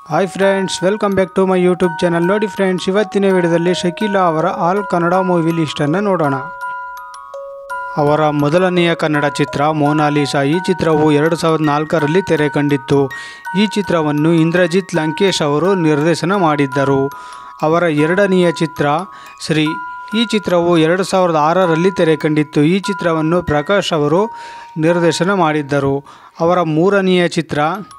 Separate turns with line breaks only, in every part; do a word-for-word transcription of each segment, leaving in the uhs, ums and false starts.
Hi friends, welcome back to my YouTube channel. ನೋಡಿ friends, ಇವತ್ತಿನ ವಿಡಿಯೋದಲ್ಲಿ ಶಕೀಲಾ ಅವರ ಆಲ್ ಕನ್ನಡ ಮೂವಿ ಲಿಸ್ಟನ್ನು ನೋಡೋಣ. ಅವರ ಮೊದಲನೆಯ ಕನ್ನಡ ಚಿತ್ರ ಮೊನಾಲಿಸಾ. ಈ ಚಿತ್ರವು ಎರಡು ಸಾವಿರದ ನಾಲ್ಕರಲ್ಲಿ ತೆರೆ ಕಂಡಿತ್ತು. ಈ ಚಿತ್ರವನ್ನು ಇಂದ್ರಜಿತ್ ಲಂಕೇಶ್ ಅವರು ನಿರ್ದೇಶನ ಮಾಡಿದ್ದರು. ಅವರ ಎರಡನೆಯ ಚಿತ್ರ ಶ್ರೀ. ಈ ಚಿತ್ರವು ಎರಡು ಸಾವಿರದ ಆರರಲ್ಲಿ ತೆರೆ ಕಂಡಿತ್ತು. ಈ ಚಿತ್ರವನ್ನು ಪ್ರಕಾಶ್ ಅವರು ನಿರ್ದೇಶನ ಮಾಡಿದ್ದರು. ಅವರ ಮೂರನೆಯ ಚಿತ್ರ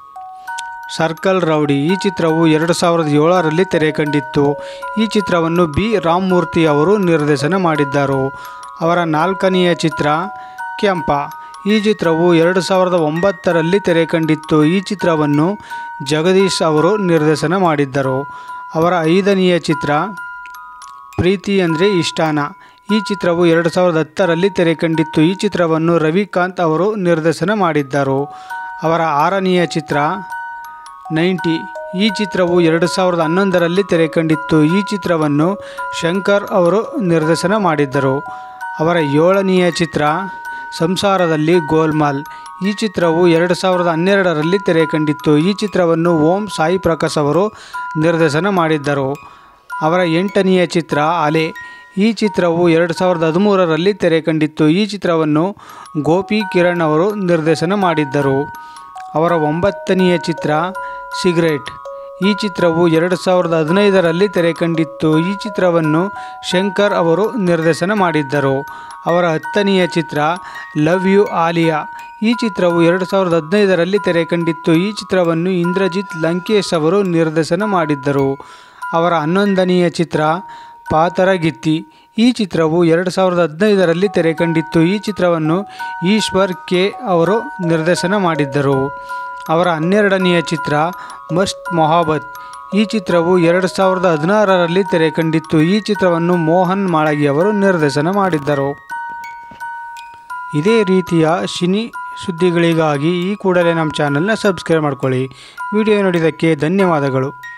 ಸರ್ಕಲ್ ರೌಡಿ. ಈ ಚಿತ್ರವು ಎರಡು ಸಾವಿರದ ಏಳರಲ್ಲಿ ತೆರೆ ಕಂಡಿತ್ತು. ಈ ಚಿತ್ರವನ್ನು ಬಿ ರಾಮಮೂರ್ತಿ ಅವರು ನಿರ್ದೇಶನ ಮಾಡಿದ್ದರು. ಅವರ ನಾಲ್ಕನೆಯ ಚಿತ್ರ ಕೆಂಪ. ಈ ಚಿತ್ರವು ಎರಡು ಸಾವಿರದ ಒಂಬತ್ತರಲ್ಲಿ ತೆರೆ ಕಂಡಿತ್ತು. ಈ ಚಿತ್ರವನ್ನು ಜಗದೀಶ್ ಅವರು ನಿರ್ದೇಶನ ಮಾಡಿದ್ದರು. ಅವರ ಐದನೆಯ ಚಿತ್ರ ಪ್ರೀತಿ ಅಂದರೆ ಇಷ್ಟಾನ. ಈ ಚಿತ್ರವು ಎರಡು ಸಾವಿರದ ಹತ್ತರಲ್ಲಿ ತೆರೆ ಕಂಡಿತ್ತು. ಈ ಚಿತ್ರವನ್ನು ರವಿಕಾಂತ್ ಅವರು ನಿರ್ದೇಶನ ಮಾಡಿದ್ದರು. ಅವರ ಆರನೆಯ ಚಿತ್ರ ನೈಂಟಿ. ಈ ಚಿತ್ರವು ಎರಡು ಸಾವಿರದ ಹನ್ನೊಂದರಲ್ಲಿ ತೆರೆ ಕಂಡಿತ್ತು. ಈ ಚಿತ್ರವನ್ನು ಶಂಕರ್ ಅವರು ನಿರ್ದೇಶನ ಮಾಡಿದ್ದರು. ಅವರ ಏಳನೆಯ ಚಿತ್ರ ಸಂಸಾರದಲ್ಲಿ ಗೋಲ್ಮಾಲ್. ಈ ಚಿತ್ರವು ಎರಡು ಸಾವಿರದ ಹನ್ನೆರಡರಲ್ಲಿ ತೆರೆ ಕಂಡಿತ್ತು. ಈ ಚಿತ್ರವನ್ನು ಓಂ ಸಾಯಿ ಪ್ರಕಾಶ್ ಅವರು ನಿರ್ದೇಶನ ಮಾಡಿದ್ದರು. ಅವರ ಎಂಟನೆಯ ಚಿತ್ರ ಅಲೆ. ಈ ಚಿತ್ರವು ಎರಡು ಸಾವಿರದ ಹದಿಮೂರರಲ್ಲಿ ತೆರೆ ಕಂಡಿತ್ತು. ಈ ಚಿತ್ರವನ್ನು ಗೋಪಿ ಕಿರಣ್ ಅವರು ನಿರ್ದೇಶನ ಮಾಡಿದ್ದರು. ಅವರ ಒಂಬತ್ತನೆಯ ಚಿತ್ರ ಸಿಗರೇಟ್. ಈ ಚಿತ್ರವು ಎರಡು ಸಾವಿರದ ಹದಿನೈದರಲ್ಲಿ ತೆರೆ ಕಂಡಿತ್ತು. ಈ ಚಿತ್ರವನ್ನು ಶಂಕರ್ ಅವರು ನಿರ್ದೇಶನ ಮಾಡಿದ್ದರು. ಅವರ ಹತ್ತನೆಯ ಚಿತ್ರ ಲವ್ ಯು ಆಲಿಯಾ. ಈ ಚಿತ್ರವು ಎರಡು ಸಾವಿರದ ಹದಿನೈದರಲ್ಲಿ ತೆರೆ ಕಂಡಿತ್ತು. ಈ ಚಿತ್ರವನ್ನು ಇಂದ್ರಜಿತ್ ಲಂಕೇಶ್ ಅವರು ನಿರ್ದೇಶನ ಮಾಡಿದ್ದರು. ಅವರ ಹನ್ನೊಂದನೆಯ ಚಿತ್ರ ಪಾತರಗಿತ್ತಿ. ಈ ಚಿತ್ರವು ಎರಡು ಸಾವಿರದ ಹದಿನೈದರಲ್ಲಿ ತೆರೆ ಕಂಡಿತ್ತು. ಈ ಚಿತ್ರವನ್ನು ಈಶ್ವರ್ ಕೆ ಅವರು ನಿರ್ದೇಶನ ಮಾಡಿದ್ದರು. ಅವರ ಹನ್ನೆರಡನೆಯ ಚಿತ್ರ ಮಸ್ತ್ ಮೊಹಬ್ಬತ್. ಈ ಚಿತ್ರವು ಎರಡು ಸಾವಿರದ ಹದಿನಾರರಲ್ಲಿ ತೆರೆ ಕಂಡಿತ್ತು. ಈ ಚಿತ್ರವನ್ನು ಮೋಹನ್ ಮಾಳಗಿ ಅವರು ನಿರ್ದೇಶನ ಮಾಡಿದ್ದರು. ಇದೇ ರೀತಿಯ ಸಿನಿ ಸುದ್ದಿಗಳಿಗಾಗಿ ಈ ಕೂಡಲೇ ನಮ್ಮ ಚಾನಲ್ನ ಸಬ್ಸ್ಕ್ರೈಬ್ ಮಾಡ್ಕೊಳ್ಳಿ. ವಿಡಿಯೋ ನೋಡಿದ್ದಕ್ಕೆ ಧನ್ಯವಾದಗಳು.